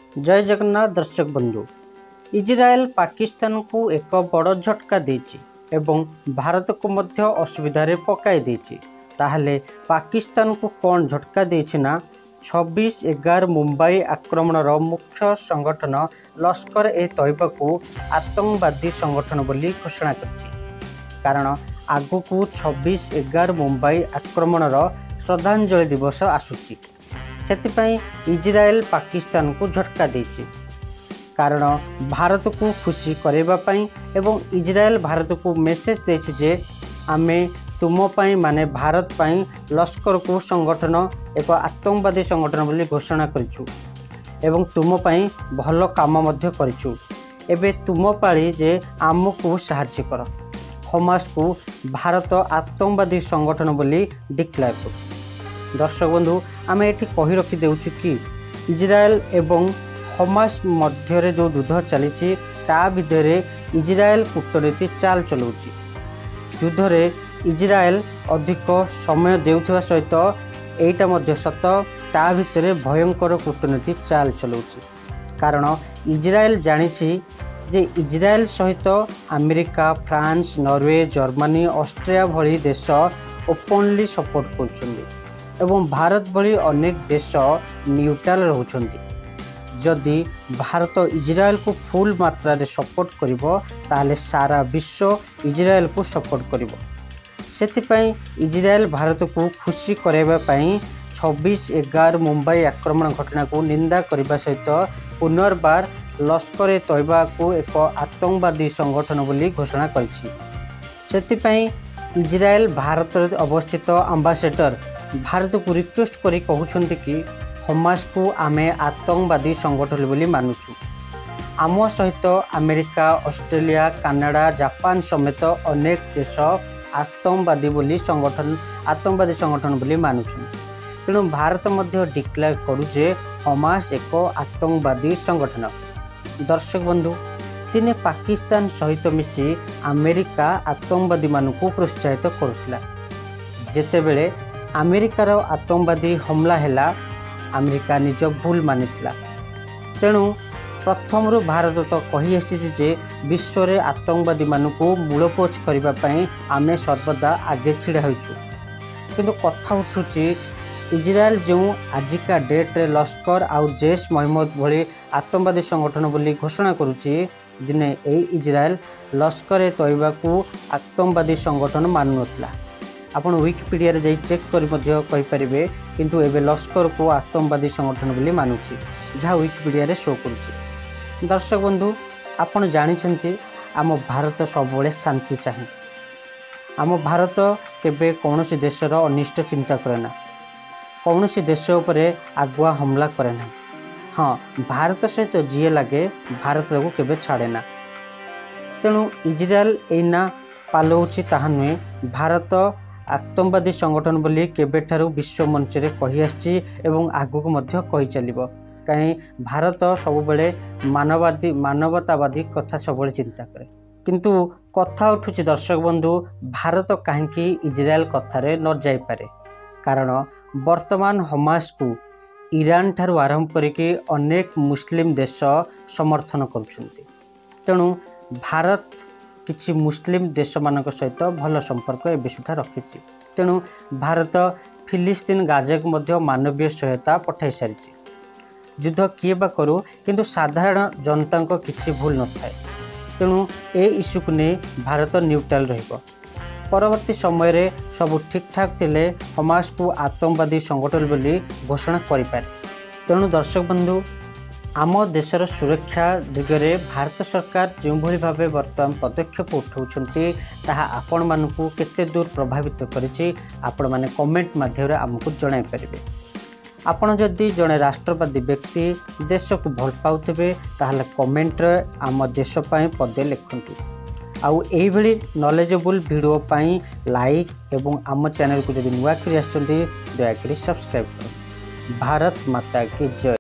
जय जगन्नाथ दर्शक बंधु। इजराइल पाकिस्तान को एक बड़ झटका देछि एवं भारत को मध्य असुविधारे पकाई देछि। ताहले पाकिस्तान को कौन झटका देछि ना 26/11 मुंबई आक्रमणर मुख्य संगठन लश्कर ए तैयबा को आतंकवादी संगठन बोली घोषणा करछि। कारण आगु को 26/11 मुंबई आक्रमणर श्रद्धांजलि दिवस आसुछि। सेतिपई इजराइल पाकिस्तान को झटका देछि। कारण भारत को खुशी करेबा पई एवं इजराइल भारत को मेसेज देछि जे आमे तुम पई माने भारत पई लश्कर को संगठन एक आतंकवादी संगठन बोली घोषणा करिछु एवं तुम पई भलो काम मध्य करिछु। एबे तुम पाली जे आमको सहाय्य कर। हमास को भारत आतंकवादी संगठन बोली डिक्लेयर कर। दर्शक बंधु आम ये कही रखी देउछु कि इजराइल एवं हमास मध्य जो युद्ध चली भितर इजराइल कूटनीति चाल चलाउछि। युद्ध इजराइल अधिक समय देउथिबा सहित एटा मध्य सत ता भितर भयंकर कूटनीति चाल चलाउछि। कारण इजराइल जानिछि जे इजराइल सहित America, France, Norway, Germany, Austria भली देश ओपनली सपोर्ट करछन्ति एवं भारत भली अनेक देश न्यूट्रल रहउछन्ति। जदि भारत इजराइल को फुल मात्रा रे सपोर्ट करिवो ताले सारा विश्व इजराइल को सपोर्ट करिवो। सेतिपई इजराइल भारत को खुशी कराइबा पई 26/11 मुंबई आक्रमण घटना को निंदा करने सहित पुनर्बार लश्कर ए तैयबा को एक आतंकवादी संगठन बोली घोषणा करिछि। सेतिपई इजराइल भारत अवस्थित एम्बेसडर भारत को रिक्वेस्ट करी कहउछन्ति कि हमास को आमे आतंकवादी संगठन बोली मानुछु। आम सहित अमेरिका, ऑस्ट्रेलिया, कनाडा, जापान समेत अनेक देश आतंकवादी संगठन बोली मानुछु। तेणु भारत मध्य डिक्लेयर करू जे हमास एक आतंकवादी संगठन। दर्शक बंधु दिने पाकिस्तान सहित मिसी अमेरिका आतंकवादी मानू प्रोत्साहित करुला। जेतेबेले अमेरिकार आतंकवादी हमला हैला अमेरिका निज भूल मानिथिला। तेणु प्रथम भारत तो कही आसी जे विश्व रे आतंकवादी मानू मूलपोच करबा पई आमे सर्वदा आगे छिड़ा होइछु। किंतु कथा उठुची इजराइल जो आजिका डेट रे लश्कर आउ जैश मोहम्मद भली आतंकवादी संगठन बोली घोषणा करुची दिने ए इजराइल लश्कर ए तैयबा को आतंकवादी संगठन मानु नथिला। आपण विकिपीडिया रे जाई चेक करि मध्य कहि परिबे। किंतु एबे लश्कर को आतंकवादी संगठन बोली मानुची जहाँ विकिपीडिया रे शो करुची। दर्शक बंधु आपण जानिछंती आम भारत सबले शांति चाहे। आम भारत केबे कौनसी देशर अनिष्ट चिंता करेना, कौनसी देश उपरे आगुआ हमला करेना। हाँ, भारत सहित जीए लगे भारत को केबे छाड़ेना। तेणु इजराइल एना पालौची ताहा नुहे। भारत आतंकवादी संगठन बोली केबेठारु विश्व मंच रे कही आछि एवं आगु को मध्य कही चलिबो। कहीं भारत सबुबले मानवतावादी कथा सबुबले चिंता करे। किंतु कथा उठुची दर्शक बंधु भारत कहीं इजराइल कथारे न जाई पारे। कारण वर्तमान हमास को ईरान ठारू आरंभ करके अनेक मुस्लिम देश समर्थन करुछन्ति। तेणु भारत किछि मुस्लिम देश मानक सहित भल संपर्क एबे सुधा रखिछि। तेणु भारत फिलिस्तीन गाजा को मध्य मानवीय सहायता पठाई सारिछि। युद्ध किए बा करू किंतु साधारण जनता को किछि भूल न थाए। तेणु ए इश्यू को नहीं भारत न्यूट्रल रहिबो। परवर्ती समय रे सब ठीक ठाक थिले हमास को आतंकवादी संगठन बोली घोषणा करि पारे। तेणु दर्शक बंधु आम देशर सुरक्षा दिगरे भारत सरकार जो भली भावे वर्तमान पदक्षेप उठाउछन्ति ताहा आपण मानकु केते दूर प्रभावित करिछि आपण माने कमेंट माध्यम आमको जणाई परिबे। आपण जदि जड़े राष्ट्रवादी व्यक्ति देश को भल पाउथिबे ताहले कमेंट रे आम देश पई पदे लिखंतु। आउ एही भली नॉलेजेबल वीडियो पई लाइक एवं आम चैनल को जदि नुआ करी आछन्ती दया करी सब्सक्राइब करो। भारत माता की जय।